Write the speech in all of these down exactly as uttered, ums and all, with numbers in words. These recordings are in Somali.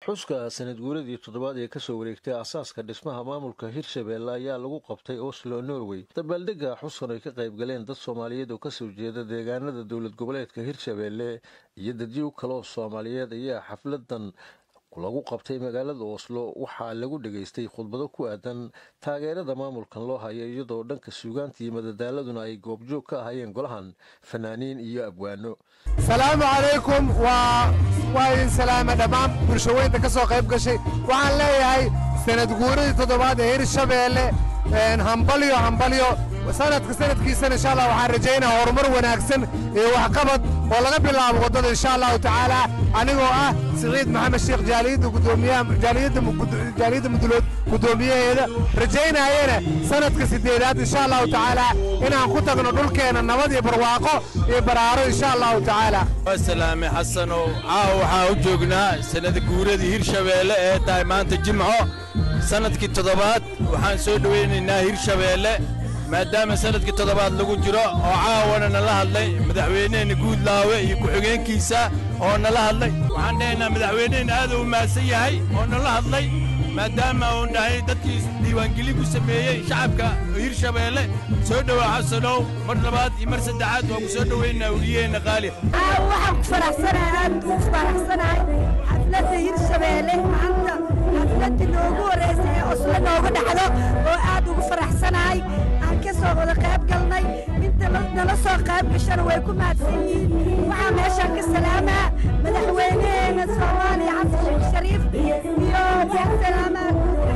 xuska sanad guuradii toddobaad ee kasoo wareegtay aasaaska dhismaha maamulka Hirshabeelle ayaa lagu qabtay Oslo, Norway. dabaaldega xuskan ay ka qayb galeen dad Soomaaliyeed oo kasoo jeeda deegaanada dowlad goboleedka Hirshabeelle iyo dadyo kale oo Soomaaliyeed ayaa xafladan lagu qabtay magaalada Oslo. waxaa lagu dhageystay khudbado ku aadan taageerada maamulkan loo hayo iyadoo dhanka suugaanta iyo madadaaladuna ay goobjoog ka ahayeen golahan fanaaniin iyo abwaano. salaamu calaykum waa waa salaam dhammaan bulshooyinka ka soo qayb gashay. waxaan leeyahay sanad guuradii toddobaad ee Hirshabeelle hambalyo hambalyo sanadka sanadkiisa insha Allah waxaan rajaynayaa horumar wanaagsan iyo waxqabad oo laga bilaabo wadada insha Allah taala anigoo ah Saciid Maxamed Sheekh Jaaliyada gudoomiyaha jaaliyada jaaliyada mudulood gudoomiyaheeda rajaynayana sanadka sideedaad insha Allah taala inaan ku tagno dhulkeena nabad iyo barwaaqo iyo baraaro insha Allah taala. Salaam Xasan oo waxa u joognaa sanad guuradii Hirshabeelle ee tahay maanta Jimco sanadkii toddobaad waxaan soo dhaweynaynaa Hirshabeelle maadaama sanadkii toddobaad lagu jiro oo caawana nala hadlay madaxweynaha Guudlaawe iyo ku-xigeenkiisa oo nala hadlay. waxaan dhahayna madaxweynaha aad u maasan yahay oo nala hadlay maadaama uu dhahay dadkii diiwaangelin ku sameeyay shacabka Hirshabeelle soo dhawaa Xasanow mar labaad iyo mar saddexaad waa ku soo dhaweynaa wariyeena qaali. waxaan ku faraxsanahay ku faraxsanahay xafladda Hirshabeelle maanta xafladda noogu horeysay ee Oslo nooga dhacdo oo aad ugu faraxsanahay aan ka soo wada qayb galnay inta nala soo qayb gashan way ku mahadsan yihiin. waxaan meeshaan ka salaamaa madaxweynaha Soomaaliya Xasan Sheekh Shariif iyo waxaan salaamaa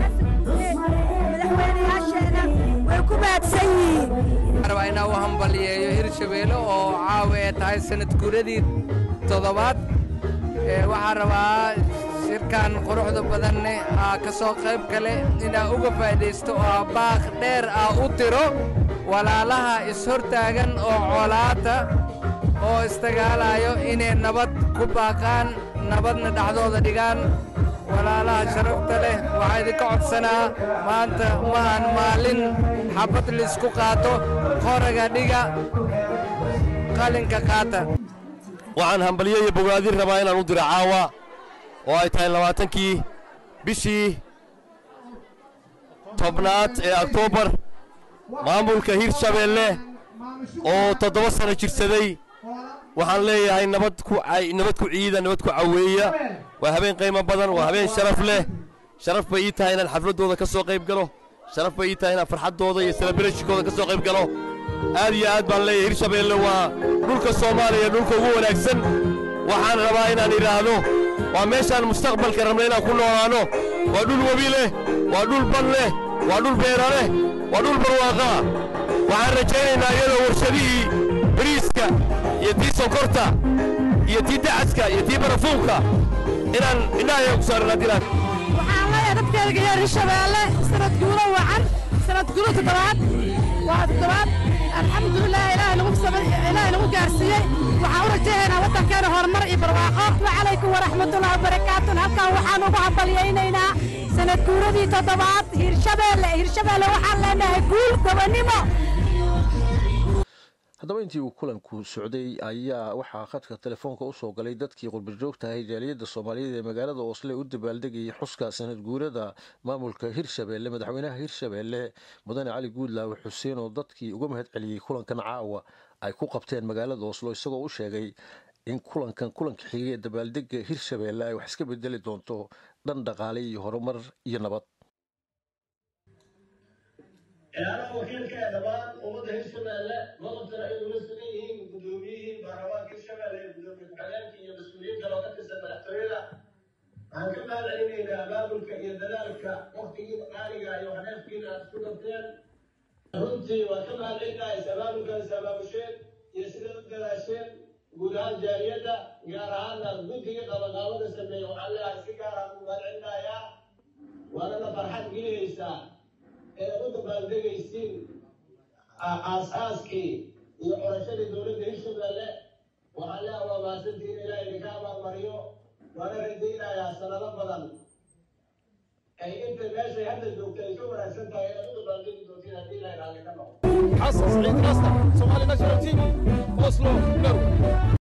madaxweynayaasheena way ku mahadsan yihiin. rabaa inaan u hambaliyeeyo Hirshabeelle oo caawa ee tahay sanad guuradii toddobaad. waxaan rabaa shirkan quruxda badan aa ka soo qayb gale inaa uga faa'iideysto oo baaq dheer aa u tiro walaalaha is hortaagan oo colaata oo istagaalayo inay nabad ku baaqaan nabadna dhaxdooda dhigaan. walaalaha sharafta leh waxaa idinka codsanaa maanta maahan maalin xabad laisku qaato qoraga dhiga qalinka qaata. waxaan hambalyo iyo bogaadin rabaa inaan u diro caawa oo ay tahay labaatankii bishii tobnaad ee Oktoobar maamulka Hirshabeelle oo toddoba sano jirsaday. waxaan leeyahay nabad ku nabad ku ciida nabad ku caweeya waa habeen qiimo badan waa habeen sharaf leh. sharaf bay ii tahay inaan xafladooda ka soo qayb galo sharaf bay ii tahay inaan farxadooda iyo celebrationkooda ka soo qayb galo. aad iyo aad baan leeyahay Hirshabeelle waa dhulka Soomaaliya dhulka ugu wanaagsan. waxaan rabaa inaan iraahdo waa meeshaan mustaqbalka rabnay inaan ku noolaano. waa dhul wabi leh waa dhul bad leh waa dhul beero leh waa dhul barwaaqa. waxaan rajaynaynaa iyadoo warshadihii bariiska iyo tii sonkorta iyo tii dacaska iyo tii barafuunka inaan indhaha ku saarnaa dilaan. waxaan leeyahay dadkeega reer Hirshabeelle sanad guuro wacan sanad guuro toddobaad waa toddobaad alxamdulillaah ilaahay nagu sabay ilaahay nagu gaarsiiyay. waxaan u rajaynaynaa waddankeena horumar iyo barwaaqo. wacalaykum waraxmatullaahi wabarakaatuh. halkan waxaan ugu hambaliyaynaynaa sanad guuradii toddobaad Hirshabeelle. Hirshabeelle waxaan leenahay guul gobonimo. haddaba intii uu kulanku socday ayaa waxaa khadka telefoonka u soo galay dadkii qurba joogta ahay jaaliyadda Soomaaliyeed ee magaalada Oslo u dabaaldegayay xuska sanad guurada maamulka Hirshabeelle. madaxweynaha Hirshabeelle mudane Cali Guudlaawe Xuseen oo dadkii uga mahad celiyay kulankan caawa ay ku qabteen magaalada Oslo isagoo u sheegay in kulankan kulanka xigay ee dabaaldega Hirshabeelle ay wax iska bedeli doonto dhan dhaqaale iyo horumar iyo nabad. أنا وكيل كهرباء ومدة الشمال نقطة رأي المسؤولين قدوميين بحوالي الشمال قدومي الحلال في المسؤولين كانوا تكسب احتريلا عن كم هالعلمين بابلك يا ذلك وقتين عالية يوحنا فينا سكوتين هنتي وكم هالعلمين سبابك سباب الشيء يسلم الدلاشين قولان جارية قارهانا قدي قبقاوة سمي وعلى سيكارا من العلمين يا وانا فرحان قليسا ee u dabaaldegaysiin aasaaskii iyo qorashadii dowladda Hirshabeelle. waxaa la awaabasantiin ilaahay idinka abaalmariyo waana rajaynayaa sanado badan ay inta meeshay hadda joogta ay ka wanaagsan tahay inaad u dabaaldegi doontiin haddii ilaahay raalli ka noqdo. xasan Saciid Rasta Somali National T V Oslo, Norway.